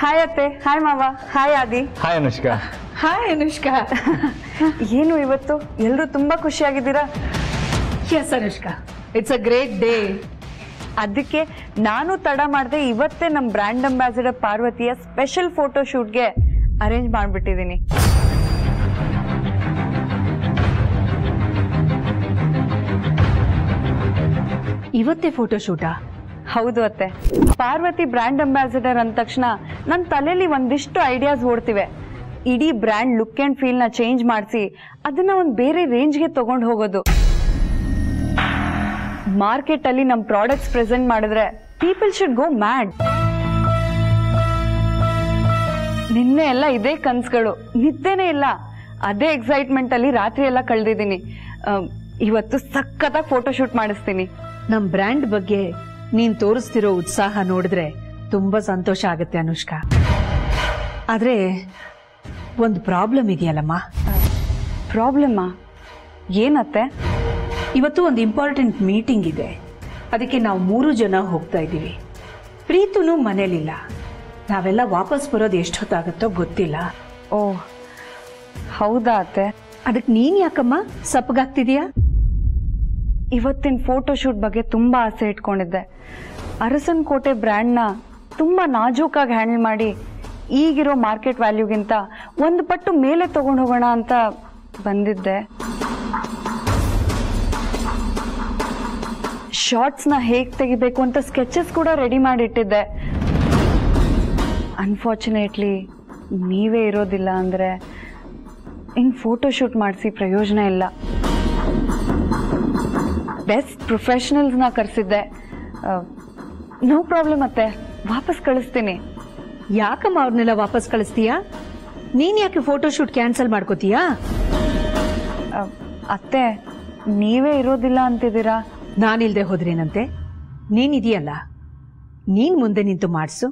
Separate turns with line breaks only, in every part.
Hi ಅತ್ತೆ, hi ಮಾವ, hi Aadi.
Hi Anushka.
Hi Anushka.
ಏನು ಇವತ್ತು ಎಲ್ಲರೂ ತುಂಬಾ ಖುಷಿಯಾಗಿದ್ದೀರಾ?
Yes Anushka, it's a great day.
ಅದಕ್ಕೆ ನಾನು ತಡ ಮಾಡದೆ ಇವತ್ತೇ ನಮ್ಮ ಬ್ರ್ಯಾಂಡ್ ಅಂಬಾಸಿಡರ್ ಪಾರ್ವತಿಯ ಸ್ಪೆಷಲ್ ಫೋಟೋ ಶೂಟ್ಗೆ ಅರೇಂಜ್ ಮಾಡಿಬಿಟ್ಟಿದ್ದೀನಿ.
ಇವತ್ತೇ ಫೋಟೋ ಶೂಟಾ?
ಹೌದು ಅತ್ತೆ. ಪಾರ್ವತಿ ಬ್ರ್ಯಾಂಡ್ ಅಂಬಾಸಿಡರ್ ಅಂದ ತಕ್ಷಣ ನನ್ನ ತಲೆಯಲ್ಲಿ ಒಂದಿಷ್ಟು ಐಡಿಯಾಸ್ ಓಡ್ತಿವೆ. ಇಡೀ ಬ್ರ್ಯಾಂಡ್ ಲುಕ್ ಅಂಡ್ ಫೀಲ್ ನ ಚೇಂಜ್ ಮಾಡಿಸಿ ಅದನ್ನ ಒಂದು ಬೇರೆ ರೇಂಜ್ಗೆ ತಗೊಂಡು ಹೋಗೋದು. ಮಾರ್ಕೆಟ್ ಅಲ್ಲಿ ನಮ್ಮ ಪ್ರಾಡಕ್ಟ್ಸ್ ಪ್ರೆಸೆಂಟ್ ಮಾಡಿದ್ರೆ ಪೀಪಲ್ ಶುಡ್ ಗೋ ಮ್ಯಾಡ್. ನಿನ್ನೆ ಎಲ್ಲ ಇದೇ ಕನ್ಸುಗಳು, ನಿದ್ದೆನೇ ಇಲ್ಲ. ಅದೇ ಎಕ್ಸೈಟ್ಮೆಂಟ್ ಅಲ್ಲಿ ರಾತ್ರಿ ಎಲ್ಲ ಕಳೆದಿದ್ದೀನಿ. ಇವತ್ತು ಸಖತ್ತಾಗಿ ಫೋಟೋ ಶೂಟ್ ಮಾಡಿಸ್ತೀನಿ.
ನಮ್ ಬ್ರ್ಯಾಂಡ್ ಬಗ್ಗೆ ನೀನ್ ತೋರಿಸ್ತಿರೋ ಉತ್ಸಾಹ ನೋಡಿದ್ರೆ ತುಂಬಾ ಸಂತೋಷ ಆಗುತ್ತೆ ಅನುಷ್ಕಾ. ಆದ್ರೆ ಒಂದು ಪ್ರಾಬ್ಲಮ್ ಇದೆಯಲ್ಲಮ್ಮ.
ಪ್ರಾಬ್ಲಮ್ಮಾ? ಏನತ್ತೆ?
ಇವತ್ತು ಒಂದು ಇಂಪಾರ್ಟೆಂಟ್ ಮೀಟಿಂಗ್ ಇದೆ, ಅದಕ್ಕೆ ನಾವು 3 ಜನ ಹೋಗ್ತಾ ಇದ್ದೀವಿ. ಪ್ರೀತುನು ಮನೇಲಿಲ್ಲ. ನಾವೆಲ್ಲ ವಾಪಸ್ ಬರೋದು ಎಷ್ಟೊತ್ತಾಗುತ್ತೋ ಗೊತ್ತಿಲ್ಲ.
ಓ ಹೌದಾ ಅತ್ತೆ?
ಅದಕ್ಕೆ ನೀನ್ ಯಾಕಮ್ಮ ಸಪ್ಪಗಾಗ್ತಿದೀಯಾ?
ಇವತ್ತಿನ ಫೋಟೋ ಶೂಟ್ ಬಗ್ಗೆ ತುಂಬಾ ಆಸೆ ಇಟ್ಕೊಂಡಿದ್ದೆ. ಅರಸನಕೋಟೆ ಬ್ರ್ಯಾಂಡ್ನ ತುಂಬಾ ನಾಜೂಕಾಗಿ ಹ್ಯಾಂಡಲ್ ಮಾಡಿ ಈಗಿರೋ ಮಾರ್ಕೆಟ್ ವ್ಯಾಲ್ಯೂಗಿಂತ ಒಂದು ಪಟ್ಟು ಮೇಲೆ ತಗೊಂಡು ಹೋಗೋಣ ಅಂತ ಬಂದಿದ್ದೆ. ಶಾರ್ಟ್ಸ್ನ ಹೇಗೆ ತೆಗಿಬೇಕು ಅಂತ ಸ್ಕೆಚಸ್ ಕೂಡ ರೆಡಿ ಮಾಡಿಟ್ಟಿದ್ದೆ. ಅನ್ಫಾರ್ಚುನೇಟ್ಲಿ ನೀವೇ ಇರೋದಿಲ್ಲ ಅಂದರೆ ಇನ್ನು ಫೋಟೋ ಶೂಟ್ ಮಾಡಿಸಿ ಪ್ರಯೋಜನ ಇಲ್ಲ. ಬೆಸ್ಟ್ ಪ್ರೊಫೆಷನಲ್ಸ್ನ ಕರೆಸಿದ್ದೆ. ನೋ ಪ್ರಾಬ್ಲಮ್ ಅತ್ತೆ, ವಾಪಸ್ ಕಳಿಸ್ತೀನಿ.
ಯಾಕಮ್ಮ ಅವ್ರನ್ನೆಲ್ಲ ವಾಪಸ್ ಕಳಿಸ್ತೀಯಾ? ನೀನ್ ಯಾಕೆ ಫೋಟೋ ಶೂಟ್ ಕ್ಯಾನ್ಸಲ್ ಮಾಡ್ಕೋತೀಯಾ?
ಅತ್ತೆ, ನೀವೇ ಇರೋದಿಲ್ಲ ಅಂತಿದ್ದೀರಾ.
ನಾನಿಲ್ದೆ ಹೋದ್ರೇನಂತೆ? ನೀನಿದೆಯಲ್ಲ, ನೀನ್ ಮುಂದೆ ನಿಂತು ಮಾಡಿಸು.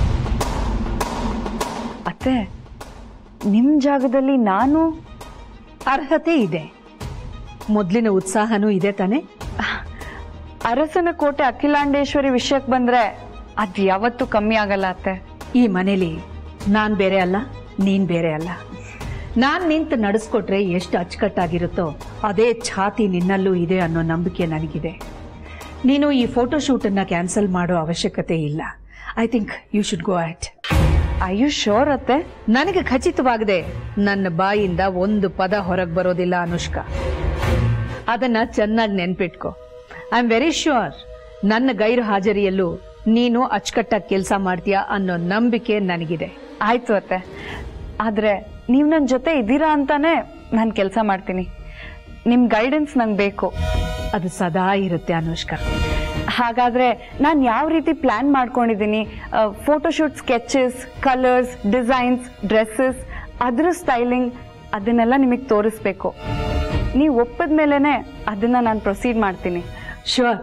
ಅತ್ತೆ, ನಿಮ್ ಜಾಗದಲ್ಲಿ ನಾನು
ಅರ್ಹತೆ ಇದೆ, ಮೊದ್ಲಿನ ಉತ್ಸಾಹನೂ ಇದೆ ತಾನೆ.
ಅರಸನಕೋಟೆ ಅಖಿಲಾಂಡೇಶ್ವರಿ ವಿಷಯಕ್ಕೆ ಬಂದ್ರೆ ಅದ್ ಯಾವತ್ತೂ ಕಮ್ಮಿ ಆಗಲ್ಲ ಅತ್ತೆ.
ಈ ಮನೇಲಿ ನಾನ್ ಬೇರೆ ಅಲ್ಲ, ನೀನ್ ಬೇರೆ ಅಲ್ಲ. ನಾನ್ ನಿಂತು ನಡೆಸ್ಕೊಟ್ರೆ ಎಷ್ಟು ಅಚ್ಚುಕಟ್ಟಾಗಿರುತ್ತೋ ಅದೇ ಛಾತಿ ನಿನ್ನಲ್ಲೂ ಇದೆ ಅನ್ನೋ ನಂಬಿಕೆ ನನಗಿದೆ. ನೀನು ಈ ಫೋಟೋ ಶೂಟನ್ನು ಕ್ಯಾನ್ಸಲ್ ಮಾಡೋ ಅವಶ್ಯಕತೆ ಇಲ್ಲ. I think you should go out.
Are you sure ಅತ್ತೆ?
ನನಗೆ ಖಚಿತವಾಗಿದೆ ನನ್ನ ಬಾಯಿಂದ ಒಂದು ಪದ ಹೊರಗೆ ಬರೋದಿಲ್ಲ ಅನುಷ್ಕಾ. ಅದನ್ನ ಚೆನ್ನಾಗಿ ನೆನ್ಪಿಟ್ಕೋ. ಐ ಆಮ್ ವೆರಿ ಶ್ಯೂರ್ ನನ್ನ ಗೈರು ಹಾಜರಿಯಲ್ಲೂ ನೀನು ಅಚ್ಚುಕಟ್ಟಾಗಿ ಕೆಲಸ ಮಾಡ್ತೀಯಾ ಅನ್ನೋ ನಂಬಿಕೆ ನನಗಿದೆ.
ಆಯ್ತು ಅತ್ತೆ, ಆದ್ರೆ ನೀವು ನನ್ನ ಜೊತೆ ಇದ್ದೀರಾ ಅಂತಾನೆ ನಾನು ಕೆಲಸ ಮಾಡ್ತೀನಿ. ನಿಮ್ ಗೈಡೆನ್ಸ್ ನಂಗೆ ಬೇಕು.
ಅದು ಸದಾ ಇರುತ್ತೆ ಅನುಷ್ಕಾ.
ಹಾಗಾದ್ರೆ ನಾನು ಯಾವ ರೀತಿ ಪ್ಲಾನ್ ಮಾಡ್ಕೊಂಡಿದ್ದೀನಿ, photoshoot sketches, colours, designs, dresses, ಅದ್ರ ಸ್ಟೈಲಿಂಗ್ ಅದನ್ನೆಲ್ಲ ನಿಮಗೆ ತೋರಿಸ್ಬೇಕು. ನೀವು ಒಪ್ಪಿದ ಮೇಲೆನೆ ಅದನ್ನ ನಾನು ಪ್ರೊಸೀಡ್ ಮಾಡ್ತೀನಿ.
ಶ್ಯೂರ್.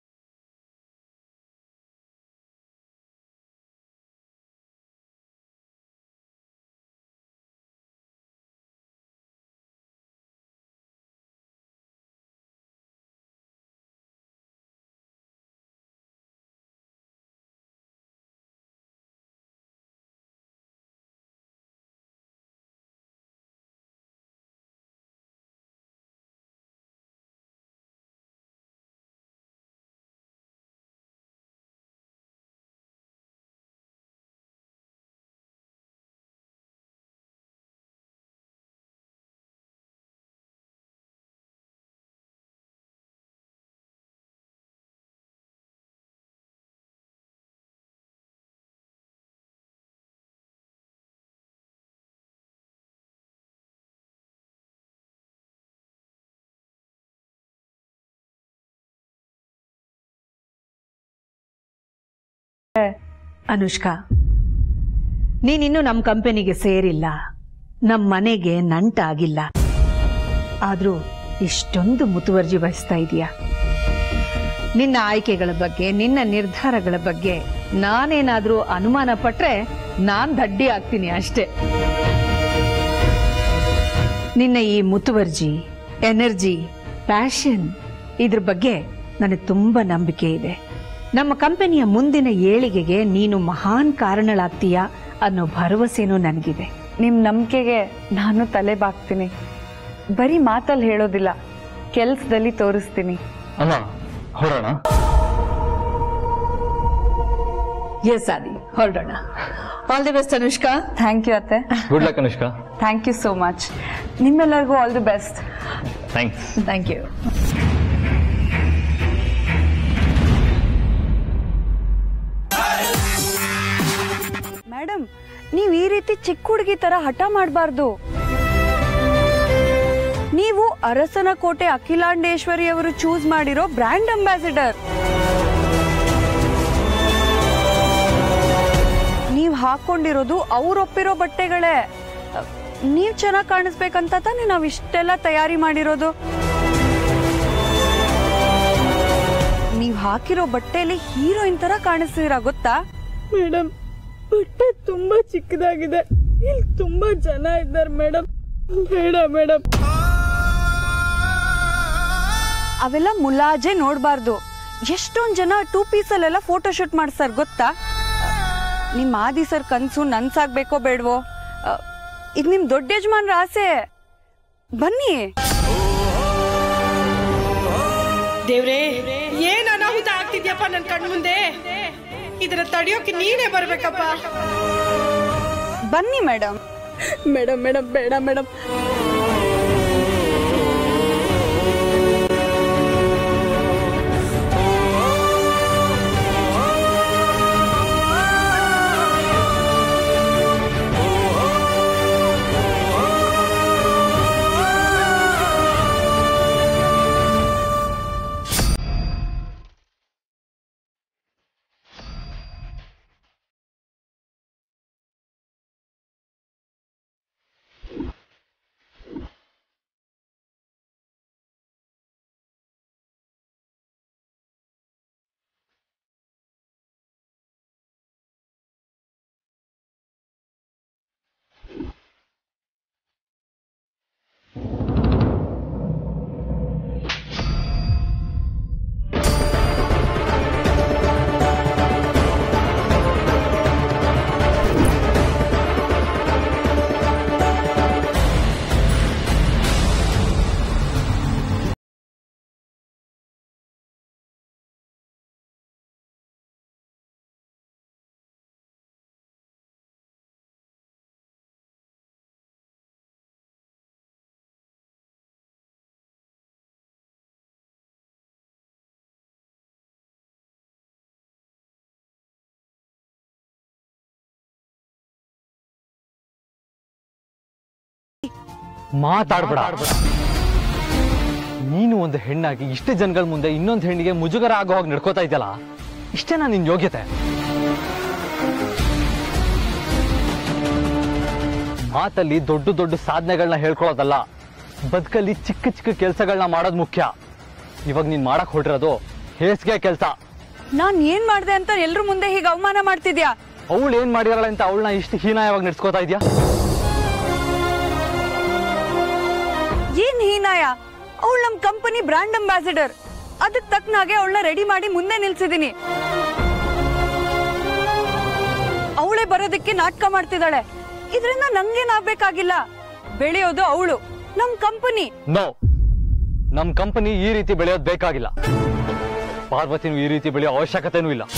ಅನುಷ್ಕಾ, ನೀನಿನ್ನು ನಮ್ಮ ಕಂಪನಿಗೆ ಸೇರಿಲ್ಲ, ನಮ್ಮ ಮನೆಗೆ ನಂಟಾಗಿಲ್ಲ. ಆದ್ರೂ ಇಷ್ಟೊಂದು ಮುತುವರ್ಜಿ ವಹಿಸ್ತಾ ಇದೀಯಾ. ನಿನ್ನ ಆಯ್ಕೆಗಳ ಬಗ್ಗೆ, ನಿನ್ನ ನಿರ್ಧಾರಗಳ ಬಗ್ಗೆ ನಾನೇನಾದ್ರೂ ಅನುಮಾನ ಪಟ್ರೆ ನಾನ್ ದಡ್ಡಿ ಆಗ್ತೀನಿ ಅಷ್ಟೇ. ನಿನ್ನ ಈ ಮುತುವರ್ಜಿ, ಎನರ್ಜಿ, ಪ್ಯಾಷನ್ ಇದ್ರ ಬಗ್ಗೆ ನನಗೆ ತುಂಬಾ ನಂಬಿಕೆ ಇದೆ. ನಮ್ಮ ಕಂಪನಿಯ ಮುಂದಿನ ಏಳಿಗೆಗೆ ನೀನು ಮಹಾನ್ ಕಾರಣಳಾಗ್ತೀಯಾ ಅನ್ನೋ ಭರವಸೆನೂ ನನಗಿದೆ.
ನಿಮ್ಮ ನಂಬಿಕೆಗೆ ನಾನು ತಲೆ ಬಾಗ್ತೀನಿ. ಬರೀ ಮಾತಲ್ಲಿ ಹೇಳೋದಿಲ್ಲ, ಕೆಲ್ಸದಲ್ಲಿ ತೋರಿಸ್ತೀನಿ.
ಅಮ್ಮ ಹೊರಡೋಣ.
ಎಸ್ ಆದಿ, ಹೊರಡೋಣ. All the best Anushka.
Thank you ಅತ್ತೆ.
Good luck Anushka.
Thank you so much. ನಿಮ್ಮೆಲ್ಲರಿಗೂ all the best.
Thanks.
Thank you.
Madam, ನೀವು ಈ ರೀತಿ ಚಿಕ್ಕ ಹುಡುಗಿ ತರ ಹಠ ಮಾಡಬಾರ್ದು. ನೀವು ಅರಸನಕೋಟೆ ಅಖಿಲಾಂಡೇಶ್ವರಿ ಅವರು ಚೂಸ್ ಮಾಡಿರೋ ಬ್ರ್ಯಾಂಡ್ ಅಂಬಾಸಿಡರ್. ನೀವು ಹಾಕೊಂಡಿರೋದು ಅವ್ರೊಪ್ಪಿರೋ ಬಟ್ಟೆಗಳೇ. ನೀವ್ ಚೆನ್ನಾಗಿ ಕಾಣಿಸ್ಬೇಕಂತ ತಾನೇ ನಾವ್ ಇಷ್ಟೆಲ್ಲ ತಯಾರಿ ಮಾಡಿರೋದು. ನೀವ್ ಹಾಕಿರೋ ಬಟ್ಟೆಯಲ್ಲಿ ಹೀರೋಯಿನ್ ತರ ಕಾಣಿಸ್ತೀರಾ ಗೊತ್ತಾ?
ಮೇಡಮ್, ಬಟ್ಟೆ ತುಂಬಾ ಚಿಕ್ಕದಾಗಿದೆ, ಇಲ್ಲಿ ತುಂಬಾ ಜನ ಇದ್ದಾರೆ ಮೇಡಮ್. ಬೇಡ ಮೇಡಮ್.
ಅವೆಲ್ಲ ಮುಲಾಜೆ ನೋಡ್ಬಾರ್ದು. ಎಷ್ಟೊಂದ್ ಜನ 2 ಪೀಸಲ್ಲೆಲ್ಲ ಫೋಟೋ ಶೂಟ್ ಮಾಡ್ಸಾರ್ ಗೊತ್ತಾ? ನಿಮ್ ಆದಿ ಸರ್ ಕನ್ಸು ನನ್ಸಾಗ್ಬೇಕೋ ಬೇಡವೋ, ಇದು ನಿಮ್ ದೊಡ್ಡ ಯಜಮಾನ್ರ ಆಸೆ. ಬನ್ನಿ.
ದೇವ್ರೇ, ಏನ್ ಅನಾಹುತ ಆಗ್ತಿದ್ಯಪ್ಪ ನನ್ ಕಣ್ ಮುಂದೆ. ಇದನ್ನ ತಡಿಯೋಕೆ ನೀನೇ ಬರ್ಬೇಕಪ್ಪ.
ಬನ್ನಿ ಮೇಡಮ್.
ಮೇಡಮ್ ಮೇಡಮ್ ಬೇಡ ಮೇಡಮ್.
ಮಾತಾಡ್ಬೇಡ. ನೀನು ಒಂದು ಹೆಣ್ಣಾಗಿ ಇಷ್ಟು ಜನಗಳ ಮುಂದೆ ಇನ್ನೊಂದು ಹೆಣ್ಣಿಗೆ ಮುಜುಗರ ಆಗೋ ಹಾಗೆ ನಡ್ಕೋತಾ ಇದೆಯಲ್ಲ, ಇಷ್ಟೇನಾ ನಿನ್ ಯೋಗ್ಯತೆ? ಮಾತಲ್ಲಿ ದೊಡ್ಡ ದೊಡ್ಡ ಸಾಧನೆಗಳನ್ನ ಹೇಳ್ಕೊಳ್ಳೋದಲ್ಲ, ಬದುಕಲ್ಲಿ ಚಿಕ್ಕ ಚಿಕ್ಕ ಕೆಲಸಗಳನ್ನ ಮಾಡೋದು ಮುಖ್ಯ. ಇವಾಗ ನೀನ್ ಮಾಡಕ್ ಹೊರಟಿರೋದು ಹೇಸಿಗೆ ಕೆಲಸ.
ನಾನ್ ಏನ್ ಮಾಡ್ದೆ ಅಂತ ಎಲ್ರ ಮುಂದೆ ಹೀಗೆ ಅವಮಾನ ಮಾಡ್ತಿದ್ಯಾ?
ಅವಳು ಏನ್ ಮಾಡಿರಲ್ಲ ಅಂತ ಅವಳನ್ನ ಇಷ್ಟು ಹೀನಾಯವಾಗಿ ನಡ್ಸ್ಕೋತಾ ಇದೆಯಾ?
ಏನ್ ಹೀನಾಯ? ಅವಳು ನಮ್ ಕಂಪನಿ ಬ್ರಾಂಡ್ ಅಂಬಾಸಿಡರ್. ಅದಕ್ಕೆ ತಕ್ಕನಾಗೆ ಅವಳನ್ನ ರೆಡಿ ಮಾಡಿ ಮುಂದೆ ನಿಲ್ಸಿದೀನಿ. ಅವಳೇ ಬರೋದಕ್ಕೆ ನಾಟಕ ಮಾಡ್ತಿದ್ದಾಳೆ. ಇದರಿಂದ ನಂಗೇನಾಗ್ಬೇಕಾಗಿಲ್ಲ. ಬೆಳೆಯೋದು ಅವಳು, ನಮ್ ಕಂಪನಿ.
ನೋ, ನಮ್ ಕಂಪನಿ ಈ ರೀತಿ ಬೆಳೆಯೋದು ಬೇಕಾಗಿಲ್ಲ. ಪಾರ್ವತಿನೂ ಈ ರೀತಿ ಬೆಳೆಯೋ ಅವಶ್ಯಕತೆನೂ ಇಲ್ಲ.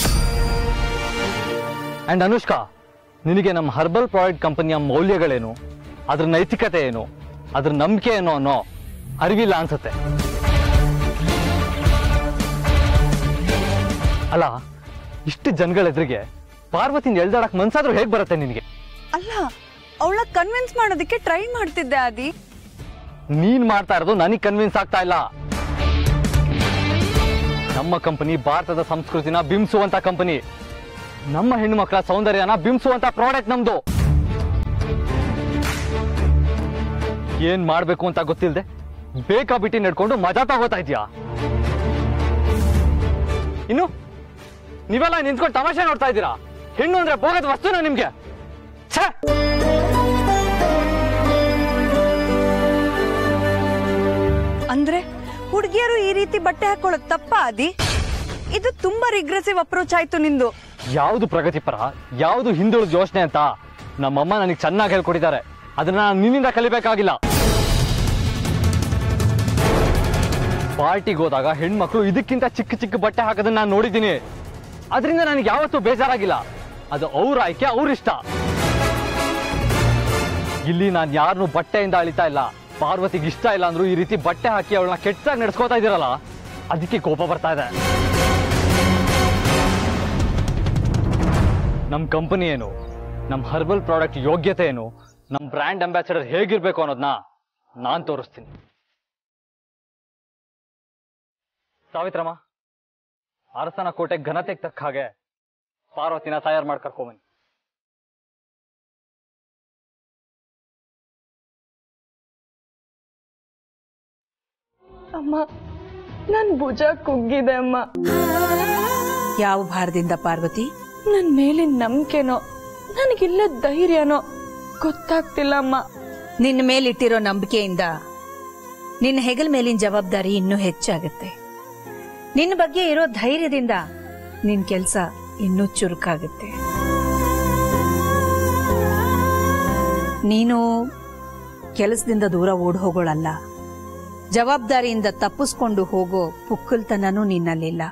ಅಂಡ್ ಅನುಷ್ಕಾ, ನಿನಗೆ ನಮ್ಮ ಹರ್ಬಲ್ ಪ್ರಾಡಕ್ಟ್ ಕಂಪನಿಯ ಮೌಲ್ಯಗಳೇನು, ಅದ್ರ ನೈತಿಕತೆ ಏನು, ಅದ್ರ ನಂಬಿಕೆ ಏನೋ ಅನ್ನೋ ಅರಿವಿಲ್ಲ ಅನ್ಸುತ್ತೆ. ಅಲ್ಲ, ಇಷ್ಟು ಜನಗಳ ಎದುರಿಗೆ ಪಾರ್ವತಿನ ಎಳ್ದಾಡಕ್ ಮನ್ಸಾದ್ರೂ ಹೇಗ್ ಬರುತ್ತೆ ನಿನಗೆ?
ಅಲ್ಲ, ಅವಳನ್ನ ಕನ್ವಿನ್ಸ್ ಮಾಡೋದಕ್ಕೆ ಟ್ರೈ ಮಾಡ್ತಿದ್ದೆ ಆದಿ.
ನೀನ್ ಮಾಡ್ತಾ ಇರೋದು ನನಗ್ ಕನ್ವಿನ್ಸ್ ಆಗ್ತಾ ಇಲ್ಲ. ನಮ್ಮ ಕಂಪನಿ ಭಾರತದ ಸಂಸ್ಕೃತಿನ ಬಿಂಬಿಸುವಂತ ಕಂಪನಿ. ನಮ್ಮ ಹೆಣ್ಣು ಮಕ್ಕಳ ಸೌಂದರ್ಯನ ಬಿಂಬಿಸುವಂತ ಪ್ರಾಡಕ್ಟ್ ನಮ್ದು. ಏನ್ ಮಾಡ್ಬೇಕು ಅಂತ ಗೊತ್ತಿಲ್ಲದೆ ಬೇಕಾಬಿಟ್ಟಿ ನಡ್ಕೊಂಡು ಮಜಾ ತಗೋತಾ ಇದೀಯಾ? ಇನ್ನು ನೀವೆಲ್ಲ ನಿಂತ್ಕೊಂಡು ತಮಾಷೆ ನೋಡ್ತಾ ಇದ್ದೀರಾ? ಹೆಣ್ಣು ಅಂದ್ರೆ ಭೋಗದ ವಸ್ತುನ ನಿಮ್ಗೆ? ಛೇ!
ಅಂದ್ರೆ ಹುಡುಗಿಯರು ಈ ರೀತಿ ಬಟ್ಟೆ ಹಾಕೊಳ್ಳೋದು ತಪ್ಪ ಆದಿ? ಇದು ತುಂಬಾ ರಿಗ್ರೆಸಿವ್ ಅಪ್ರೋಚ್ ಆಯ್ತು ನಿಂದು.
ಯಾವುದು ಪ್ರಗತಿಪರ, ಯಾವುದು ಹಿಂದುಳಿದ ಯೋಚನೆ ಅಂತ ನಮ್ಮಮ್ಮ ನನಗೆ ಚೆನ್ನಾಗಿ ಹೇಳ್ಕೊಟ್ಟಿದ್ದಾರೆ. ಅದನ್ನ ನಾನು ನಿನ್ನಿಂದ ಕಲಿಬೇಕಾಗಿಲ್ಲ. ಪಾರ್ಟಿಗೆ ಹೋದಾಗ ಹೆಣ್ಮಕ್ಳು ಇದಕ್ಕಿಂತ ಚಿಕ್ಕ ಚಿಕ್ಕ ಬಟ್ಟೆ ಹಾಕೋದನ್ನ ನಾನು ನೋಡಿದ್ದೀನಿ. ಅದರಿಂದ ನನಗೆ ಯಾವತ್ತೂ ಬೇಜಾರಾಗಿಲ್ಲ. ಅದು ಅವ್ರ ಆಯ್ಕೆ, ಅವ್ರ ಇಷ್ಟ. ಇಲ್ಲಿ ನಾನು ಯಾರನ್ನು ಬಟ್ಟೆಯಿಂದ ಅಳಿತಾ ಇಲ್ಲ. ಪಾರ್ವತಿಗೆ ಇಷ್ಟ ಇಲ್ಲ ಅಂದ್ರೂ ಈ ರೀತಿ ಬಟ್ಟೆ ಹಾಕಿ ಅವಳನ್ನ ಕೆಟ್ಟದಾಗಿ ನಡೆಸ್ಕೋತಾ ಇದ್ದೀರಲ್ಲ, ಅದಕ್ಕೆ ಕೋಪ ಬರ್ತಾ ಇದೆ. ನಮ್ಮ ಕಂಪನಿ ಏನು, ನಮ್ಮ ಹರ್ಬಲ್ ಪ್ರಾಡಕ್ಟ್ ಯೋಗ್ಯತೆ ಏನು, ನಮ್ಮ ಬ್ರ್ಯಾಂಡ್ ಅಂಬಾಸಿಡರ್ ಹೇಗಿರ್ಬೇಕು ಅನ್ನೋದನ್ನ ನಾನು ತೋರಿಸ್ತೀನಿ. ಸಾವಿತ್ರಮ್ಮ, ಅರಸನ ಕೋಟೆ ಘನತೆಗೆ ತಕ್ಕ ಹಾಗೆ ಪಾರ್ವತಿನ ತಯಾರು ಮಾಡಿ ಕರ್ಕೊಂಬನ್ನಿ.
ಅಮ್ಮ, ನನ್ ಭುಜ ಕುಗ್ಗಿದೆ ಅಮ್ಮ.
ಯಾವ ಭಾರದಿಂದ ಪಾರ್ವತಿ?
ನನ್ ಮೇಲಿನ ನಂಬಿಕೆನೋ ನನಗಿಲ್ಲ ಧೈರ್ಯನೋ ಗೊತ್ತಾಗ್ತಿಲ್ಲ ಅಮ್ಮ.
ನಿನ್ನ ಮೇಲಿಟ್ಟಿರೋ ನಂಬಿಕೆಯಿಂದ ನಿನ್ನ ಹೆಗಲ ಮೇಲಿನ ಜವಾಬ್ದಾರಿ ಇನ್ನೂ ಹೆಚ್ಚಾಗುತ್ತೆ. ನಿನ್ನ ಬಗ್ಗೆ ಇರೋ ಧೈರ್ಯದಿಂದ ನಿನ್ ಕೆಲಸ ಇನ್ನೂ ಚುರುಕಾಗುತ್ತೆ. ನೀನು ಕೆಲಸದಿಂದ ದೂರ ಓಡ್ ಹೋಗೋಳಲ್ಲ. ಜವಾಬ್ದಾರಿಯಿಂದ ತಪ್ಪಿಸ್ಕೊಂಡು ಹೋಗೋ ಪುಕ್ಕಲ್ತನೂ ನಿನ್ನಲ್ಲಿಲ್ಲ.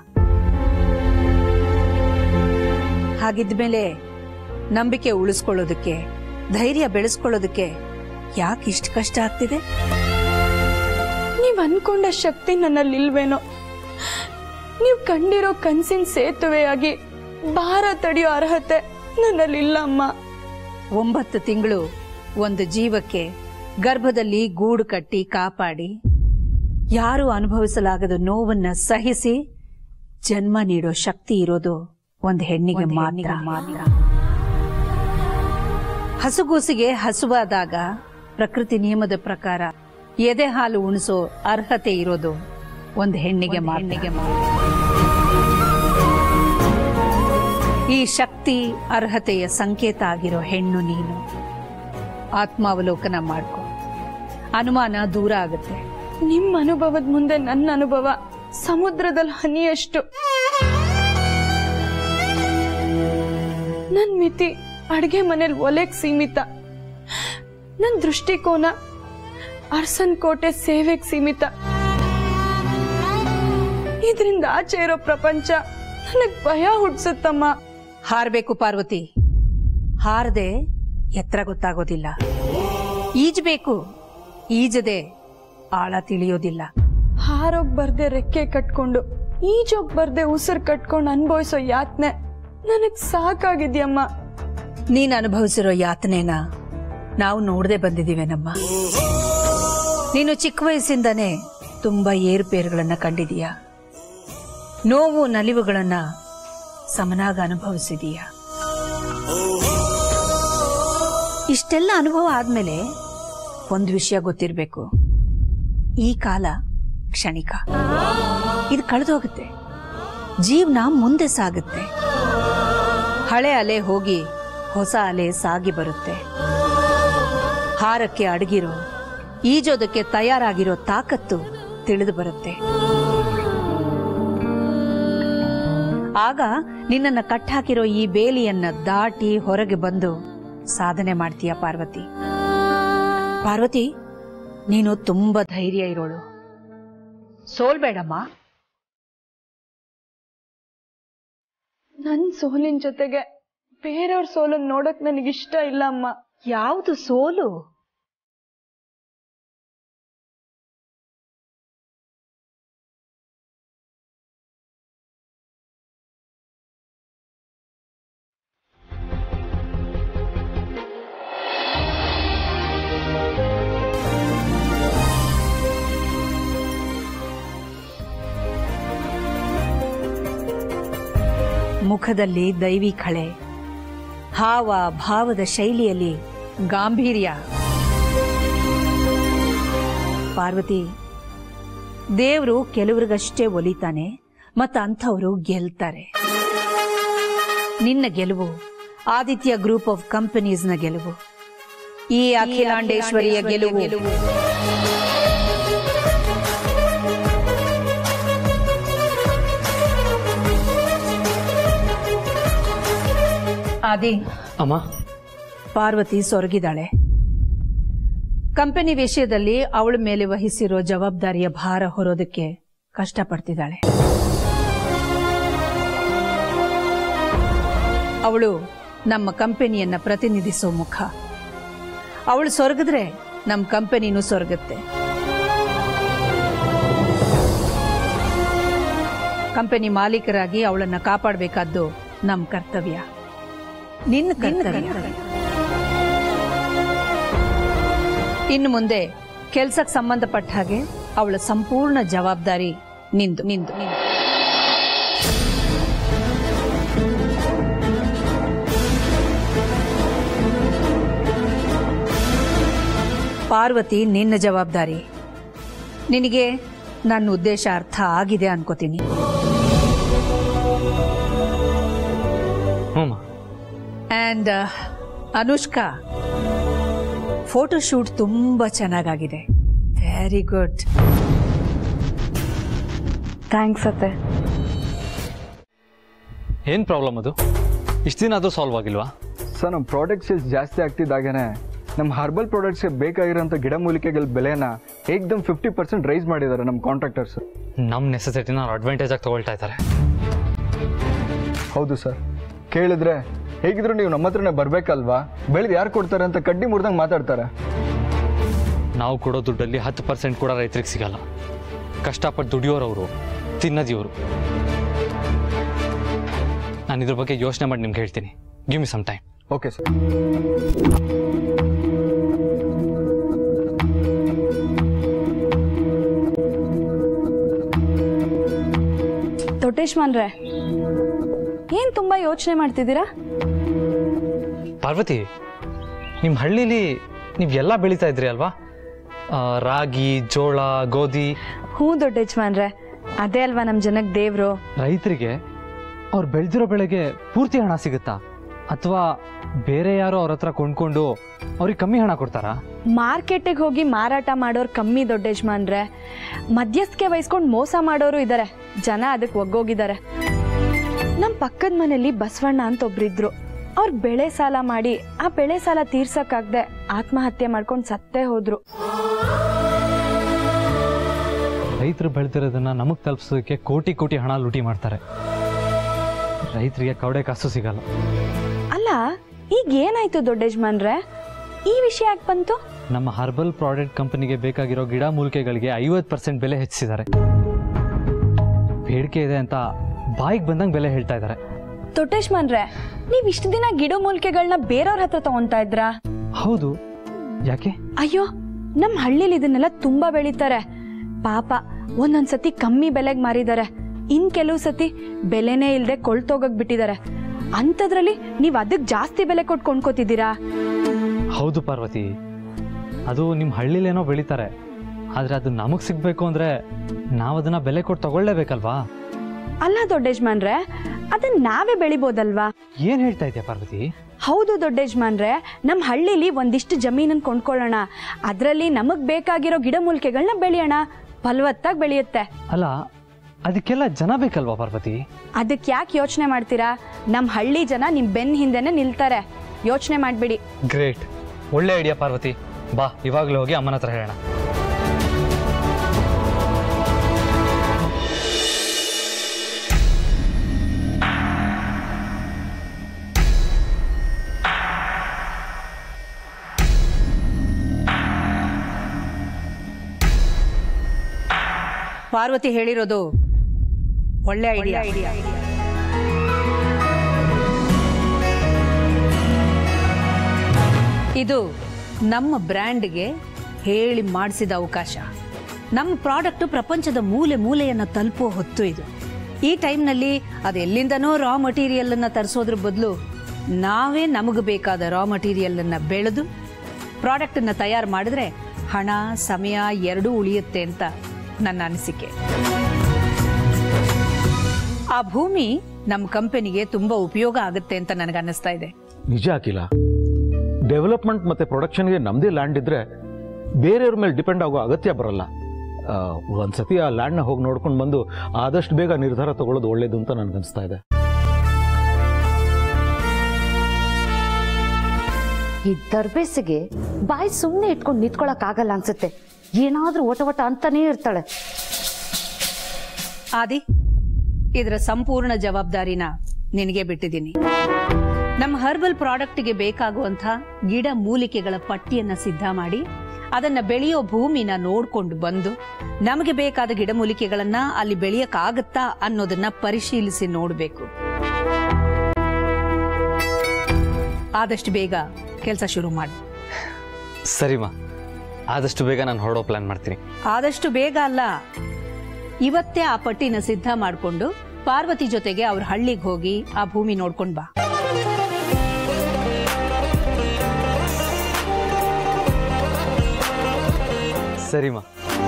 ಹಾಗಿದ್ಮೇಲೆ ನಂಬಿಕೆ ಉಳಿಸ್ಕೊಳ್ಳೋದಕ್ಕೆ, ಧೈರ್ಯ ಬೆಳೆಸ್ಕೊಳ್ಳೋದಕ್ಕೆ ಯಾಕೆ ಇಷ್ಟು ಕಷ್ಟ ಆಗ್ತಿದೆ?
ನೀವ್ ಅನ್ಕೊಂಡ ಶಕ್ತಿ ನನ್ನಲ್ಲಿಲ್ವೇನೋ. ನೀವ್ ಕಂಡಿರೋ ಕನ್ಸಿನ ಸೇತುವೆಯಾಗಿ ಭಾರ ತಡೆಯೋ ಅರ್ಹತೆ ನನ್ನಲ್ಲಿಲ್ಲ ಅಮ್ಮ.
9 ತಿಂಗಳು ಒಂದು ಜೀವಕ್ಕೆ ಗರ್ಭದಲ್ಲಿ ಗೂಡು ಕಟ್ಟಿ ಕಾಪಾಡಿ, ಯಾರು ಅನುಭವಿಸಲಾಗದ ನೋವನ್ನ ಸಹಿಸಿ ಜನ್ಮ ನೀಡೋ ಶಕ್ತಿ ಇರೋದು ಒಂದು ಹೆಣ್ಣಿಗೆ ಮಾತ್ರ. ಹಸುಗೂಸಿಗೆ ಹಸುವಾದಾಗ ಪ್ರಕೃತಿ ನಿಯಮದ ಪ್ರಕಾರ ಎದೆ ಹಾಲು ಉಣಿಸೋ ಅರ್ಹತೆ ಇರೋದು ಒಂದು ಹೆಣ್ಣಿಗೆ ಮಾತ್ರ. ಈ ಶಕ್ತಿ ಅರ್ಹತೆಯ ಸಂಕೇತ ಆಗಿರೋ ಹೆಣ್ಣು ನೀನು. ಆತ್ಮಾವಲೋಕನ ಮಾಡ್ಕೊ, ಅನುಮಾನ ದೂರ ಆಗುತ್ತೆ.
ನಿಮ್ಮ ಅನುಭವದ ಮುಂದೆ ನನ್ನ ಅನುಭವ ಸಮುದ್ರದಲ್ಲಿ ಹನಿಯಷ್ಟು. ನನ್ ಮಿತಿ ಅಡ್ಗೆ ಮನೇಲಿ ಒಲೆಗ್ ಸೀಮಿತ. ನನ್ ದೃಷ್ಟಿಕೋನ ಅರಸನ್ ಕೋಟೆ ಸೇವೆಗ್ ಸೀಮಿತ. ಇದರಿಂದ ಆಚೆ ಇರೋ ಪ್ರಪಂಚ ನನಗ್ ಭಯ ಹುಡ್ಸುತ್ತಮ್ಮ.
ಹಾರಬೇಕು ಪಾರ್ವತಿ, ಹಾರದೆ ಎತ್ತರ ಗೊತ್ತಾಗೋದಿಲ್ಲ. ಈಜಬೇಕು, ಈಜದೆ ಆಳ ತಿಳಿಯೋದಿಲ್ಲ.
ಹಾರೋಗ್ ಬರ್ದೆ ರೆಕ್ಕೆ ಕಟ್ಕೊಂಡು, ಈಜೋಗ್ ಬರ್ದೆ ಉಸಿರು ಕಟ್ಕೊಂಡು ಅನ್ಭವಿಸೋ ಯಾತ್ನೆ ನನಗ್ ಸಾಕಾಗಿದ್ಯಮ್ಮ.
ನೀನ್ ಅನುಭವಿಸಿರೋ ಯಾತನೆನ ನಾವು ನೋಡದೆ ಬಂದಿದೀವೇನಮ್ಮ. ನೀನು ಚಿಕ್ಕ ವಯಸ್ಸಿಂದನೇ ತುಂಬಾ ಏರುಪೇರುಗಳನ್ನ ಕಂಡಿದೀಯ. ನೋವು ನಲಿವುಗಳನ್ನ ಸಮನಾಗಿ ಅನುಭವಿಸಿದೀಯ. ಇಷ್ಟೆಲ್ಲ ಅನುಭವ ಆದ್ಮೇಲೆ ಒಂದು ವಿಷಯ ಗೊತ್ತಿರ್ಬೇಕು. ಈ ಕಾಲ ಕ್ಷಣಿಕ, ಇದು ಕಳೆದೋಗುತ್ತೆ. ಜೀವನ ಮುಂದೆ ಸಾಗುತ್ತೆ. ಹಳೆ ಅಲೆ ಹೋಗಿ ಹೊಸ ಅಲೆ ಸಾಗಿ ಬರುತ್ತೆ. ಹಾರಕ್ಕೆ ಅಡಗಿರೋ, ಈಜೋದಕ್ಕೆ ತಯಾರಾಗಿರೋ ತಾಕತ್ತು ತಿಳಿದು ಬರುತ್ತೆ. ಆಗ ನಿನ್ನನ್ನ ಕಟ್ಟಾಕಿರೋ ಈ ಬೇಲಿಯನ್ನ ದಾಟಿ ಹೊರಗೆ ಬಂದು ಸಾಧನೆ ಮಾಡ್ತೀಯ ಪಾರ್ವತಿ. ಪಾರ್ವತಿ, ನೀನು ತುಂಬಾ ಧೈರ್ಯ ಇರೋಳು. ಸೋಲ್ಬೇಡಮ್ಮ.
ನನ್ ಸೋಲಿನ ಜೊತೆಗೆ ಬೇರೆಯವ್ರ ಸೋಲನ್ನ ನೋಡಕ್ ನನಗಿಷ್ಟ ಇಲ್ಲ ಅಮ್ಮ.
ಯಾವುದು ಸೋಲು? ಮುಖದಲ್ಲಿ ದೈವಿ ಕಳೆ, ಹಾವ ಭಾವದ ಶೈಲಿಯಲ್ಲಿ ಗಾಂಭೀರ್ಯ. ಪಾರ್ವತಿ, ದೇವರು ಕೆಲವರಿಗಷ್ಟೇ ಒಲಿತಾನೆ, ಮತ್ತ ಅಂಥವರು ಗೆಲ್ತಾರೆ. ನಿನ್ನ ಗೆಲುವು ಆದಿತ್ಯ ಗ್ರೂಪ್ ಆಫ್ ಕಂಪನೀಸ್ನ ಗೆಲುವು, ಈ ಅಖಿಲಾಂಡೇಶ್ವರಿಯ ಗೆಲುವು. ಆದಿ
ಅಮ್ಮ,
ಪಾರ್ವತಿ ಸೊರಗಿದಾಳೆ. ಕಂಪನಿ ವಿಷಯದಲ್ಲಿ ಅವಳ ಮೇಲೆ ವಹಿಸಿರೋ ಜವಾಬ್ದಾರಿಯ ಭಾರ ಹೊರೋದಕ್ಕೆ ಕಷ್ಟಪಡ್ತಿದ್ದಾಳೆ. ಅವಳು ನಮ್ಮ ಕಂಪನಿಯನ್ನ ಪ್ರತಿನಿಧಿಸೋ ಮುಖ. ಅವಳು ಸೊರಗಿದ್ರೆ ನಮ್ಮ ಕಂಪನಿನೂ ಸೊರಗುತ್ತೆ. ಕಂಪನಿ ಮಾಲೀಕರಾಗಿ ಅವಳನ್ನ ಕಾಪಾಡಬೇಕಾದ್ದು ನಮ್ಮ ಕರ್ತವ್ಯ, ನಿನ್ನ ಕರ್ತವ್ಯ. ಇನ್ನು ಮುಂದೆ ಕೆಲ್ಸಕ್ಕೆ ಸಂಬಂಧಪಟ್ಟ ಹಾಗೆ ಅವಳ ಸಂಪೂರ್ಣ ಜವಾಬ್ದಾರಿ ನಿಂದು ನಿಂದು ಪಾರ್ವತಿ, ನಿನ್ನ ಜವಾಬ್ದಾರಿ. ನಿನಗೆ ನನ್ನ ಉದ್ದೇಶ ಅರ್ಥ ಆಗಿದೆ ಅನ್ಕೋತೀನಿ. ಅಂಡ್ ಅನುಷ್ಕಾ, ಫೋಟೋಶೂಟ್ ತುಂಬಾ ಚೆನ್ನಾಗಿದೆ. Very good.
ಥ್ಯಾಂಕ್ಸ್ ಅತ್ತೆ.
ಏನು ಪ್ರಾಬ್ಲಮ್ ಅದು? ಇಷ್ಟು ದಿನ ಅದು ಸಾಲ್ವ್ ಆಗಿಲ್ವಾ?
ಸರ್, ನಮ್ಮ ಪ್ರಾಡಕ್ಟ್ ಸೇಲ್ಸ್ ಜಾಸ್ತಿ ಆಗ್ತಿದ್ದಾಗೇ ನಮ್ಮ ಹರ್ಬಲ್ ಪ್ರಾಡಕ್ಟ್ಸ್ಗೆ ಬೇಕಾಗಿರೋಂಥ ಗಿಡಮೂಲಿಕೆಗಳ ಬೆಲೆನ ಏಕ್ದಮ್ 50% ರೈಸ್ ಮಾಡಿದ್ದಾರೆ ನಮ್ಮ ಕಾಂಟ್ರಾಕ್ಟರ್ಸ್.
ನಮ್ಮ ನೆಸೆಸಿಟಿನ ಅಡ್ವಾಂಟೇಜ್ ಆಗಿ ತಗೊಳ್ತಾ ಇದ್ದಾರೆ.
ಹೌದು ಸರ್, ಕೇಳಿದ್ರೆ ಹೇಗಿದ್ರು ನೀವು ನಮ್ಮ ಹತ್ರನೇ ಬರಬೇಕಲ್ವಾ, ಬೆಳೆದು ಯಾರು ಕೊಡ್ತಾರೆ ಅಂತ ಕಡ್ಡಿ ಮುರಿದಂಗೆ ಮಾತಾಡ್ತಾರೆ.
ನಾವು ಕೊಡೋ ದುಡ್ಡಲ್ಲಿ 10% ಕೂಡ ರೈತರಿಗೆ ಸಿಗಲ್ಲ. ಕಷ್ಟಪಟ್ಟು ದುಡಿಯೋರವರು, ತಿನ್ನೋದಿವರು. ನಾನು ಇದ್ರ ಬಗ್ಗೆ ಯೋಚನೆ ಮಾಡಿ ನಿಮ್ಗೆ ಹೇಳ್ತೀನಿ. Give me some time.
Okay sir.
ದೊಡ್ಡೇಶ್ಮನ್ರೆ, ಏನ್ ತುಂಬಾ ಯೋಚನೆ ಮಾಡ್ತಿದ್ದೀರಾ?
ಪಾರ್ವತಿ, ನಿಮ್ಮ ಹಳ್ಳಿಲಿ ನೀವು ಎಲ್ಲ ಬೆಳೀತಾ ಇದ್ರಿ ಅಲ್ವಾ? ರಾಗಿ, ಜೋಳ, ಗೋಧಿ.
ಹ್ಞೂ ದೊಡ್ಡೇಶ್ಮನ್ರೆ, ಅದೇ ಅಲ್ವಾ ನಮ್ಮ ಜನಕ್ಕೆ ದೇವ್ರು.
ರೈತರಿಗೆ ಅವ್ರು ಬೆಳೆದಿರೋ ಬೆಳೆಗೆ ಪೂರ್ತಿ ಹಣ ಸಿಗುತ್ತಾ, ಅಥವಾ ಬೇರೆ ಯಾರೋ ಅವ್ರ ಹತ್ರ ಕೊಂಡ್ಕೊಂಡು ಅವ್ರಿಗೆ ಕಮ್ಮಿ ಹಣ ಕೊಡ್ತಾರಾ?
ಮಾರ್ಕೆಟಿಗೆ ಹೋಗಿ ಮಾರಾಟ ಮಾಡೋರು ಕಮ್ಮಿ ದೊಡ್ಡೇಶ್ಮನ್ರೆ. ಮಧ್ಯಸ್ಥಿಕೆ ವಹಿಸ್ಕೊಂಡು ಮೋಸ ಮಾಡೋರು ಇದ್ದಾರೆ. ಜನ ಅದಕ್ಕೆ ಒಗ್ಗೋಗಿದ್ದಾರೆ. ನಮ್ಮ ಪಕ್ಕದ ಮನೆಯಲ್ಲಿ ಬಸವಣ್ಣ ಅಂತ ಒಬ್ರಿದ್ರು. ಅವ್ರು ಬೆಳೆ ಸಾಲ ಮಾಡಿ ಆ ಬೆಳೆ ಸಾಲ ತೀರ್ಸಕ್ಕಾಗದೆ ಆತ್ಮಹತ್ಯೆ ಮಾಡ್ಕೊಂಡು ಸತ್ತೇ ಹೋದ್ರು.
ರೈತರು ಬೆಳೆದಿರೋದನ್ನ ನಮಗೆ ತಲುಪಿಸೋದಕ್ಕೆ ಕೋಟಿ ಕೋಟಿ ಹಣ ಲೂಟಿ ಮಾಡ್ತಾರೆ. ರೈತರಿಗೆ ಕವಡೆ ಕಾಸು ಸಿಗಲ್ಲ.
ಅಲ್ಲ, ಈಗ ಏನಾಯ್ತು ದೊಡ್ಡೇಶ್ಮನ್ರೆ? ಈ ವಿಷಯ ಯಾಕೆ ಬಂತು?
ನಮ್ಮ ಹರ್ಬಲ್ ಪ್ರಾಡಕ್ಟ್ ಕಂಪನಿಗೆ ಬೇಕಾಗಿರೋ ಗಿಡ ಮೂಲಿಕೆಗಳಿಗೆ 50% ಬೆಲೆ ಹೆಚ್ಚಿಸಿದ್ದಾರೆ. ಬೇಡಿಕೆ ಇದೆ ಅಂತ ಬಾಯಿಗೆ ಬಂದಂಗೆ ಬೆಲೆ ಹೇಳ್ತಾ ಇದ್ದಾರೆ.
ದೊಡ್ಡೇಶ್ಮನ್ರೆ, ನೀವ್ ಇಷ್ಟು ದಿನ ಗಿಡ ಮೂಲಿಕೆಗಳನ್ನ ಬೇರೆಯವ್ರ ಹತ್ರ ತಗೊಂತಾ ಇದ್ರಾ?
ಹೌದು, ಯಾಕೆ?
ಅಯ್ಯೋ, ನಮ್ಮ ಹಳ್ಳಿಲಿ ಇದನ್ನೆಲ್ಲ ತುಂಬಾ ಬೆಳೀತಾರೆ. ಪಾಪ ಒಂದೊಂದ್ಸತಿ ಕಮ್ಮಿ ಬೆಲೆಗೆ ಮಾರಿದ್ದಾರೆ, ಇನ್ ಕೆಲವು ಸತಿ ಬೆಲೆನೇ ಇಲ್ಲದೆ ಕೊಳ್ತೋಗಕ್ ಬಿಟ್ಟಿದ್ದಾರೆ. ಅಂಥದ್ರಲ್ಲಿ ನೀವ್ ಅದಕ್ಕೆ ಜಾಸ್ತಿ ಬೆಲೆ ಕೊಟ್ಟು ಕೊಂಡ್ಕೋತಿದ್ದೀರಾ?
ಹೌದು ಪಾರ್ವತಿ, ಅದು ನಿಮ್ಮ ಹಳ್ಳಿಲೇನೋ ಬೆಳೀತಾರೆ. ಆದ್ರೆ ಅದು ನಮಗ್ ಸಿಗ್ಬೇಕು ಅಂದ್ರೆ ನಾವು ಅದನ್ನ ಬೆಲೆ ಕೊಟ್ಟು ತಗೊಳ್ಳೇಬೇಕಲ್ವಾ?
ಅಲ್ಲ ದೊಡ್ಡೇಶ್ಮನ್ರೆ, ಅದನ್ನ ನಾವೇ ಬೆಳಿಬೋದಲ್ವಾ?
ಏನ್ ಹೇಳ್ತಾ ಇದೆಯಾ ಪಾರ್ವತಿ?
ಹೌದು ದೊಡ್ಡೇಶ್ಮನ್ರೆ, ನಮ್ಮ ಹಳ್ಳಿಲಿ ಒಂದಿಷ್ಟು ಜಮೀನನ್ನು ಕೊಂಡ್ಕೊಳ್ಳೋಣ, ಅದರಲ್ಲಿ ನಮಗ್ ಬೇಕಾಗಿರೋ ಗಿಡಮೂಲಿಕೆಗಳನ್ನ ಬೆಳೆಯೋಣ, ಫಲವತ್ತಾಗಿ ಬೆಳೆಯುತ್ತೆ.
ಅಲ್ಲ, ಅದಕ್ಕೆಲ್ಲ ಜನ ಬೇಕಲ್ವಾ ಪಾರ್ವತಿ?
ಅದಕ್ಕೆ ಯಾಕೆ ಯೋಚನೆ ಮಾಡ್ತೀರಾ? ನಮ್ಮ ಹಳ್ಳಿ ಜನ ನಿಮ್ ಬೆನ್ ಹಿಂದೆನೆ ನಿಲ್ತಾರೆ, ಯೋಚನೆ ಮಾಡ್ಬಿಡಿ.
ಗ್ರೇಟ್, ಒಳ್ಳೆ ಐಡಿಯಾ ಪಾರ್ವತಿ. ಬಾ, ಇವಾಗಲೇ ಹೋಗಿ ಅಮ್ಮನ ಹತ್ರ ಹೇಳೋಣ.
ಪಾರ್ವತಿ ಹೇಳಿರೋದು ಒಳ್ಳೆ ಐಡಿಯಾ. ಇದು ನಮ್ಮ ಬ್ರ್ಯಾಂಡ್ಗೆ ಹೇಳಿ ಮಾಡಿಸಿದ ಅವಕಾಶ. ನಮ್ಮ ಪ್ರಾಡಕ್ಟ್ ಪ್ರಪಂಚದ ಮೂಲೆ ಮೂಲೆಯನ್ನು ತಲುಪುವ ಹೊತ್ತು ಇದು. ಈ ಟೈಮ್ನಲ್ಲಿ ಅದೆಲ್ಲಿಂದನೋ ರಾ ಮಟೀರಿಯಲ್ ಅನ್ನ ತರಿಸೋದ್ರ ಬದಲು ನಾವೇ ನಮಗೆ ಬೇಕಾದ ರಾ ಮಟೀರಿಯಲ್ ಅನ್ನ ಬೆಳೆದು ಪ್ರಾಡಕ್ಟ್ ಅನ್ನ ತಯಾರು ಮಾಡಿದ್ರೆ ಹಣ, ಸಮಯ ಎರಡೂ ಉಳಿಯುತ್ತೆ ಅಂತ ನನ್ನ ಅನಿಸಿಕೆ. ಆ ಭೂಮಿ ನಮ್ಮ ಕಂಪನಿಗೆ ತುಂಬಾ ಉಪಯೋಗ ಆಗುತ್ತೆ ಅಂತ ನನಗನ್ನಿಸ್ತಾ ಇದೆ.
ನಿಜ ಅಖಿಲ, ಡೆವಲಪ್ಮೆಂಟ್ ಮತ್ತೆ ಪ್ರೊಡಕ್ಷನ್ಗೆ ನಮ್ದೇ ಲ್ಯಾಂಡ್ ಇದ್ರೆ ಬೇರೆಯವ್ರ ಮೇಲೆ ಡಿಪೆಂಡ್ ಆಗೋ ಅಗತ್ಯ ಬರಲ್ಲ. ಒಂದ್ಸತಿ ಆ ಲ್ಯಾಂಡ್ನ ಹೋಗಿ ನೋಡ್ಕೊಂಡು ಬಂದು ಆದಷ್ಟು ಬೇಗ ನಿರ್ಧಾರ ತಗೊಳ್ಳೋದು ಒಳ್ಳೇದು ಅಂತ ನನಗನ್ನಿಸ್ತಾ ಇದೆ.
ಈ ದರ್ಬೇಸಿಗೆ ಬಾಯಿ ಸುಮ್ಮನೆ ಇಟ್ಕೊಂಡು ನಿಂತ್ಕೊಳಕ್ ಆಗಲ್ಲ ಅನ್ಸುತ್ತೆ. ಏನಾದ್ರೂ ಒಟ ಅಂತಾನೇ ಇರ್ತಾಳೆ.
ಆದಿ, ಇದರ ಸಂಪೂರ್ಣ ಜವಾಬ್ದಾರಿನ ನಿನಗೆ ಬಿಟ್ಟಿದ್ದೀನಿ. ನಮ್ಮ ಹರ್ಬಲ್ ಪ್ರಾಡಕ್ಟ್ಗೆ ಬೇಕಾಗುವಂಥ ಗಿಡ ಮೂಲಿಕೆಗಳ ಪಟ್ಟಿಯನ್ನ ಸಿದ್ಧ ಮಾಡಿ ಅದನ್ನ ಬೆಳೆಯೋ ಭೂಮಿನ ನೋಡ್ಕೊಂಡು ಬಂದು ನಮಗೆ ಬೇಕಾದ ಗಿಡಮೂಲಿಕೆಗಳನ್ನ ಅಲ್ಲಿ ಬೆಳೆಯಕ್ಕಾಗತ್ತಾ ಅನ್ನೋದನ್ನ ಪರಿಶೀಲಿಸಿ ನೋಡಬೇಕು. ಆದಷ್ಟು ಬೇಗ ಕೆಲಸ ಶುರು ಮಾಡಿ.
ಸರಿಮಾ, ಆದಷ್ಟು ಬೇಗ ನಾನು ಹೊರಡೋ ಪ್ಲಾನ್ ಮಾಡ್ತೀನಿ.
ಆದಷ್ಟು ಬೇಗ ಅಲ್ಲ, ಇವತ್ತೇ ಆ ಪಟ್ಟಿನ ಸಿದ್ಧ ಮಾಡಿಕೊಂಡು ಪಾರ್ವತಿ ಜೊತೆಗೆ ಅವ್ರ ಹಳ್ಳಿಗೆ ಹೋಗಿ ಆ ಭೂಮಿ ನೋಡ್ಕೊಂಡ್ ಬಾ.
ಸರಿಮಾ.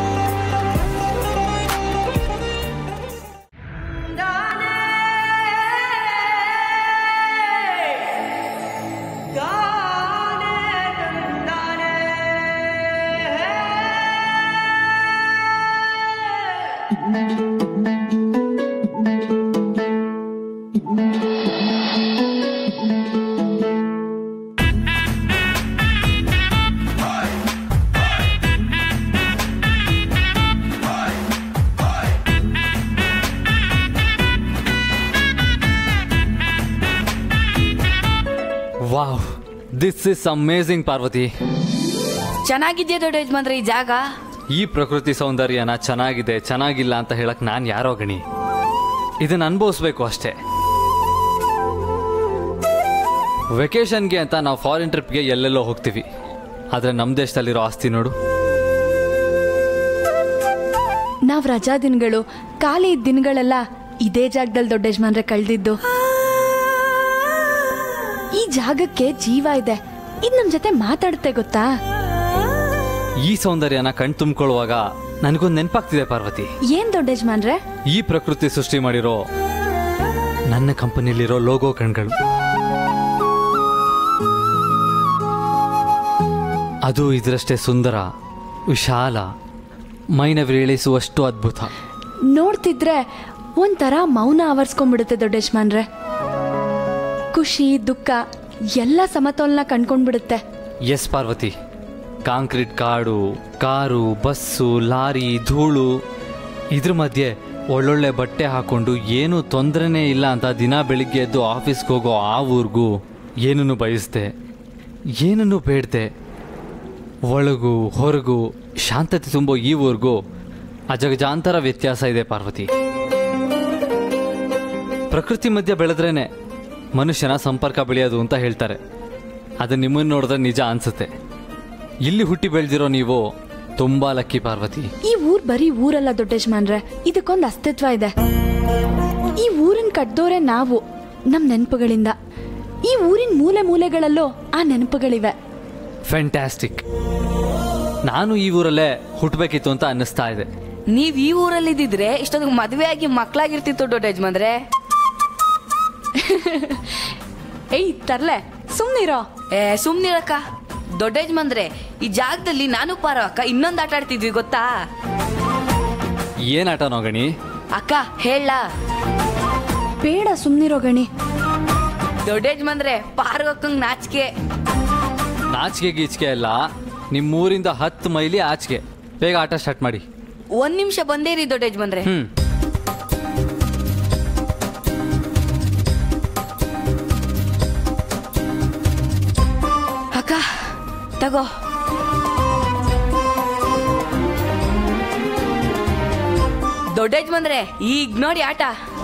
Wow, this is amazing Parvati.
ಚೆನ್ನಾಗಿದ್ಯಾ ದೊಡ್ಡ ಯಜಮಾನ್ರೆ ಈ ಜಾಗ?
ಈ ಪ್ರಕೃತಿ ಸೌಂದರ್ಯನ ಚೆನ್ನಾಗಿದೆ ಚೆನ್ನಾಗಿಲ್ಲ ಅಂತ ಹೇಳಕ್ ನಾನು ಯಾರೋ ಗಣಿ. ಇದನ್ನ ಅನುಭವಿಸ್ಬೇಕು ಅಷ್ಟೇ. ವೆಕೇಶನ್ಗೆ ಅಂತ ನಾವು ಫಾರಿನ್ ಟ್ರಿಪ್ಗೆ ಎಲ್ಲೆಲ್ಲೋ ಹೋಗ್ತೀವಿ, ಆದ್ರೆ ನಮ್ಮ ದೇಶದಲ್ಲಿರೋ ಆಸ್ತಿ ನೋಡು.
ನಾವ್ ರಜಾ ದಿನಗಳು ಖಾಲಿ ದಿನಗಳೆಲ್ಲ ಇದೇ ಜಾಗದಲ್ಲಿ ದೊಡ್ಡ ಯಜಮಾನ್ರೆ ಕಳೆದಿದ್ದು. ಈ ಜಾಗಕ್ಕೆ ಜೀವ ಇದೆ, ಇದು ನಮ್ ಜೊತೆ ಮಾತಾಡುತ್ತೆ ಗೊತ್ತಾ?
ಈ ಸೌಂದರ್ಯನ ಕಣ್ ತುಂಬಿಕೊಳ್ಳುವಾಗ ನನಗೊಂದು ನೆನಪಾಗ್ತಿದೆ ಪಾರ್ವತಿ.
ಏನ್ ದೊಡ್ಡ ಯಜಮಾನ್ರೆ?
ಈ ಪ್ರಕೃತಿ ಸೃಷ್ಟಿ ಮಾಡಿರೋ ನನ್ನ ಕಂಪನಿಯಲ್ಲಿರೋ ಲೋಗೋ ಕಣ್ಗಳು. ಅದು ಇದರಷ್ಟೇ ಸುಂದರ, ವಿಶಾಲ, ಮೈನವಿರೇಳಿಸುವಷ್ಟು ಅದ್ಭುತ.
ನೋಡ್ತಿದ್ರೆ ಒಂಥರ ಮೌನ ಆವರಿಸ್ಕೊಂಡ್ಬಿಡುತ್ತೆ ದೊಡ್ಡ ಯಜಮಾನ್ರೆ. ಖುಷಿ ದುಃಖ ಎಲ್ಲ ಸಮತೋಲನ ಕಂಡ್ಕೊಂಡ್ಬಿಡುತ್ತೆ.
ಎಸ್ ಪಾರ್ವತಿ, ಕಾಂಕ್ರೀಟ್ ಕಾಡು, ಕಾರು, ಬಸ್ಸು, ಲಾರಿ, ಧೂಳು, ಇದ್ರ ಮಧ್ಯೆ ಒಳ್ಳೊಳ್ಳೆ ಬಟ್ಟೆ ಹಾಕೊಂಡು ಏನೂ ತೊಂದರೆನೇ ಇಲ್ಲ ಅಂತ ದಿನ ಬೆಳಿಗ್ಗೆ ಎದ್ದು ಆಫೀಸ್ಗೆ ಹೋಗೋ ಆ ಊರಿಗೂ ಏನನ್ನು ಬಯಸ್ದೆ, ಏನನ್ನು ಬೇಡದೆ, ಒಳಗೂ ಹೊರಗೂ ಶಾಂತತೆ ತುಂಬೋ ಈ ಊರಿಗೂ ಅಜಗಜಾಂತರ ವ್ಯತ್ಯಾಸ ಇದೆ ಪಾರ್ವತಿ. ಪ್ರಕೃತಿ ಮಧ್ಯೆ ಬೆಳೆದ್ರೇನೆ ಮನುಷ್ಯನ ಸಂಪರ್ಕ ಬೆಳೆಯೋದು ಅಂತ ಹೇಳ್ತಾರೆ. ಅದು ನಿಮ್ಮನ್ನು ನೋಡಿದ್ರೆ ನಿಜ ಅನ್ಸುತ್ತೆ. ಇಲ್ಲಿ ಹುಟ್ಟಿ ಬೆಳೆದಿರೋ ನೀವು ತುಂಬಾ ಲಕ್ಕಿ ಪಾರ್ವತಿ.
ಈ ಊರ್ ಬರೀ ಊರಲ್ಲ ದೊಡ್ಡ ಯಜಮಾನ್ರೆ, ಇದಕ್ಕೊಂದು ಅಸ್ತಿತ್ವ ಇದೆ. ಈ ಊರಿನ ಕಟ್ದೋರೆ ನಾವು, ನಮ್ ನೆನಪುಗಳಿಂದ. ಈ ಊರಿನ ಮೂಲೆ ಮೂಲೆಗಳಲ್ಲೂ ಆ ನೆನಪುಗಳಿವೆ.
ಫ್ಯಾಂಟಾಸ್ಟಿಕ್. ನಾನು ಈ ಊರಲ್ಲೇ ಹುಟ್ಟಬೇಕಿತ್ತು ಅಂತ ಅನ್ನಿಸ್ತಾ ಇದೆ.
ನೀವ್ ಈ ಊರಲ್ಲಿದ್ದಿದ್ರೆ ಇಷ್ಟೊಂದು ಮದುವೆ ಆಗಿ ಮಕ್ಕಳಾಗಿರ್ತಿತ್ತು ದೊಡ್ಡ ಯಜಮಾನ್ರೆ.
ಏಯ್ ತರ್ಲೆ, ಸುಮ್ನಿರೋ.
ಸುಮ್ನಿರಕ್ಕ. ದೊಡ್ಡ ಯಜಮಾನ್ರೆ, ಈ ಜಾಗದಲ್ಲಿ ನಾನು ಪಾರವಕ್ಕ ಇನ್ನೊಂದು ಆಟ ಆಡ್ತಿದ್ವಿ ಗೊತ್ತಾ?
ಏನ್ ಆಟನೋ ಗಣಿ?
ಅಕ್ಕ ಹೇಳ.
ಬೇಡ ಸುಮ್ನಿರೋ ಗಣಿ.
ದೊಡ್ಡ ಯಜಮಾನ್ರೆ, ಪಾರ್ವಕ್ಕಂಗ್ ನಾಚಿಕೆ.
ನಾಚಿಕೆ ಗೀಚಿಕೆ ಎಲ್ಲ ನಿಮ್ಮೂರಿಂದ 10 ಮೈಲಿ ಆಚೆಗೆ. ಬೇಗ ಆಟ ಸ್ಟಾರ್ಟ್ ಮಾಡಿ.
1 ನಿಮಿಷ ಬಂದೇ ರೀ ದೊಡ್ಡ ಯಜಮಾನ್ರೆ. ಅಕ್ಕ ತಗೋ. ದೊಡ್ಡ ಯಜಮಾನ್ರೆ, ಈಗ ನೋಡಿ ಆಟ.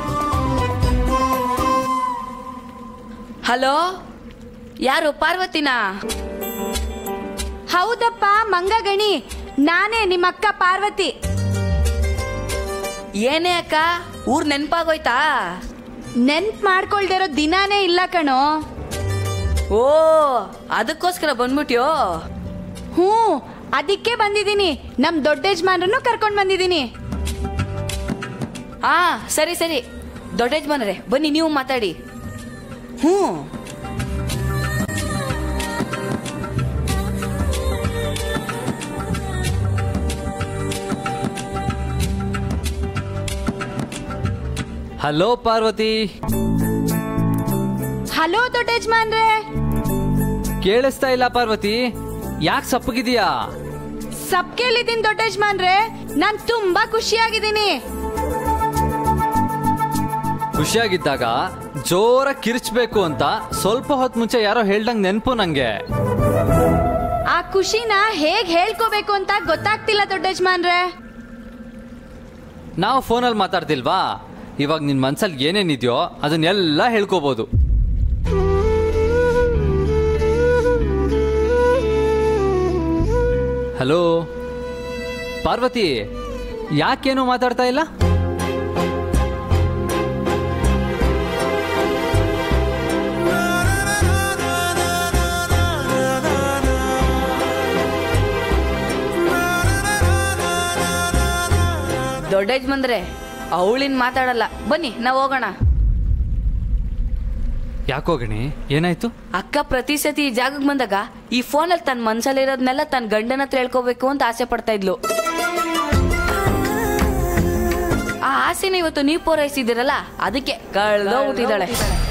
ಹಲೋ, ಯಾರು? ಪಾರ್ವತಿನಾ?
ಹೌದಪ್ಪ ಮಂಗ ಗಣಿ, ನಾನೇ ನಿಮ್ಮಕ್ಕ ಪಾರ್ವತಿ.
ಏನೇ ಅಕ್ಕ, ಊರ್ ನೆನ್ಪಾಗೋಯ್ತಾ?
ನೆನ್ಪ್ ಮಾಡ್ಕೊಳ್ದಿರೋ ದಿನಾನೇ ಇಲ್ಲ ಕಣೋ.
ಓ, ಅದಕ್ಕೋಸ್ಕರ ಬಂದ್ಬಿಟ್ಯೋ?
ಹ್ಞೂ, ಅದಕ್ಕೆ ಬಂದಿದ್ದೀನಿ. ನಮ್ ದೊಡ್ಡ ಯಜಮಾನ್ರನ್ನು ಕರ್ಕೊಂಡ್ ಬಂದಿದ್ದೀನಿ.
ಹಾ ಸರಿ ಸರಿ. ದೊಡ್ಡ ಯಜಮಾನ್ರೆ ಬನ್ನಿ, ನೀವು ಮಾತಾಡಿ. ಹ್ಞೂ.
ಹಲೋ ಪಾರ್ವತಿ.
ಹಲೋ ದೊಡ್ಡ ಯಜಮಾನ್ರೆ.
ಕೇಳಿಸ್ತಾ ಇಲ್ಲ ಪಾರ್ವತಿ, ಯಾಕೆ ಸಪ್ಪಗಿದೀಯಾ?
ಸಬ್ಕೇಳಿದ್ದೀನಿ ದೊಡ್ಡ ಯಜಮಾನ್ರೆ, ನಾನ್ ತುಂಬಾ ಖುಷಿಯಾಗಿದ್ದೀನಿ.
ಖುಷಿಯಾಗಿದ್ದಾಗ ಜೋರ ಕಿರ್ಚ್ಬೇಕು ಅಂತ ಸ್ವಲ್ಪ ಹೊತ್ತು ಮುಂಚೆ ಯಾರೋ ಹೇಳ್ದಂಗ್ ನೆನ್ಪು ನಂಗೆ.
ಆ ಖುಷಿನ ಹೇಗ್ ಹೇಳ್ಕೋಬೇಕು ಅಂತ ಗೊತ್ತಾಗ್ತಿಲ್ಲ ದೊಡ್ಡ ಯಜಮಾನ್ರೆ.
ನಾವು ಫೋನಲ್ಲಿ ಮಾತಾಡ್ತಿಲ್ವಾ, ಇವಾಗ ನಿನ್ ಮನ್ಸಲ್ಲಿ ಏನೇನಿದ್ಯೋ ಅದನ್ನೆಲ್ಲ ಹೇಳ್ಕೋಬಹುದು. ಹಲೋ ಪಾರ್ವತಿ, ಯಾಕೇನು ಮಾತಾಡ್ತಾ ಇಲ್ಲ?
ದೊಡ್ಡ ಯಜಮಾನ್ರೆ, ಅವಳಿನ್ ಮಾತಾಡಲ್ಲ, ಬನ್ನಿ ನಾವ್ ಹೋಗೋಣ.
ಯಾಕೋಗಣಿ, ಏನಾಯ್ತು?
ಅಕ್ಕ ಪ್ರತಿ ಸತಿ ಈ ಜಾಗಕ್ಕೆ ಬಂದಾಗ ಈ ಫೋನಲ್ಲಿ ತನ್ನ ಮನ್ಸಲ್ಲಿರೋದ್ನೆಲ್ಲ ತನ್ನ ಗಂಡನ ಹತ್ರ ಹೇಳ್ಕೋಬೇಕು ಅಂತ ಆಸೆ ಪಡ್ತಾ ಇದ್ಲು. ಆ ಆಸೆನ ಇವತ್ತು ನೀವು ಪೂರೈಸಿದಿರಲ್ಲ, ಅದಕ್ಕೆ ಕಳ್ದೋಗ್ಬಿಟ್ಟಿದ್ದಾಳೆ.